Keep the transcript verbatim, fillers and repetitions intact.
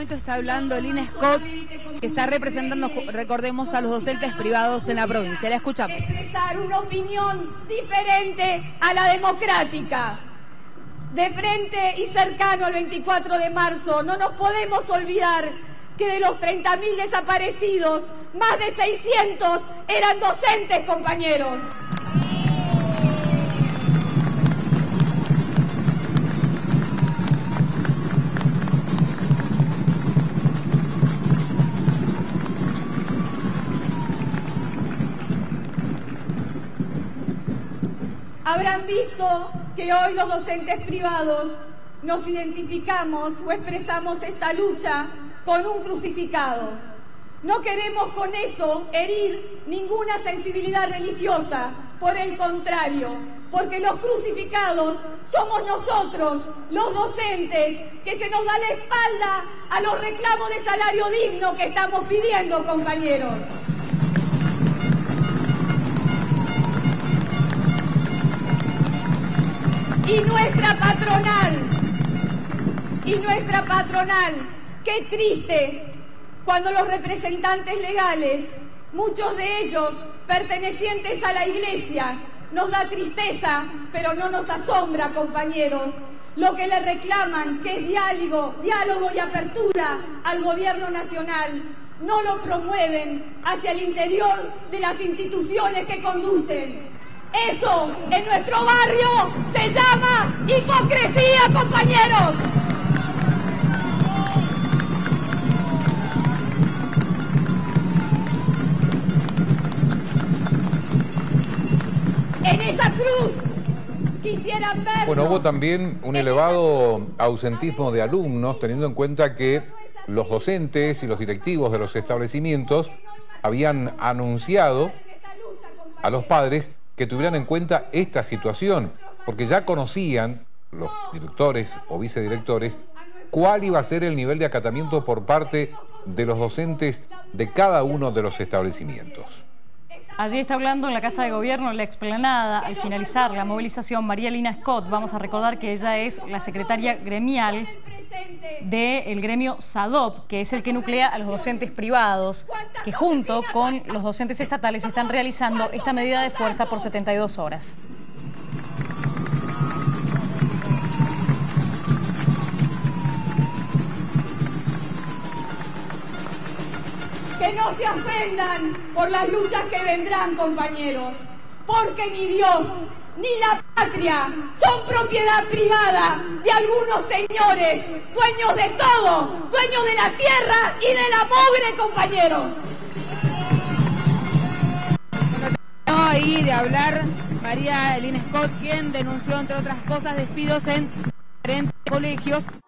momento está hablando Lina Scott, que está representando, recordemos, a los docentes privados en la provincia. La escuchamos. Expresar una opinión diferente a la democrática. De frente y cercano al veinticuatro de marzo, no nos podemos olvidar que de los treinta mil desaparecidos, más de seiscientos eran docentes, compañeros. Habrán visto que hoy los docentes privados nos identificamos o expresamos esta lucha con un crucificado. No queremos con eso herir ninguna sensibilidad religiosa, por el contrario, porque los crucificados somos nosotros, los docentes, que se nos da la espalda a los reclamos de salario digno que estamos pidiendo, compañeros. Y nuestra patronal, y nuestra patronal, qué triste cuando los representantes legales, muchos de ellos pertenecientes a la Iglesia, nos da tristeza, pero no nos asombra, compañeros, lo que le reclaman, que es diálogo, diálogo y apertura al gobierno nacional, no lo promueven hacia el interior de las instituciones que conducen. Eso en nuestro barrio se llama hipocresía, compañeros. En esa cruz quisieran ver. Bueno, hubo también un elevado ausentismo de alumnos, teniendo en cuenta que los docentes y los directivos de los establecimientos habían anunciado a los padres que tuvieran en cuenta esta situación, porque ya conocían los directores o vicedirectores cuál iba a ser el nivel de acatamiento por parte de los docentes de cada uno de los establecimientos. Allí está hablando en la Casa de Gobierno, en la explanada, al finalizar la movilización, María Lina Scott. Vamos a recordar que ella es la secretaria gremial del gremio SADOP, que es el que nuclea a los docentes privados, que junto con los docentes estatales están realizando esta medida de fuerza por setenta y dos horas. Que no se ofendan por las luchas que vendrán, compañeros, porque ni Dios ni la patria son propiedad privada de algunos señores, dueños de todo, dueños de la tierra y de la mugre, compañeros. Bueno, terminó ahí de hablar María Lina Scott, quien denunció, entre otras cosas, despidos en diferentes colegios.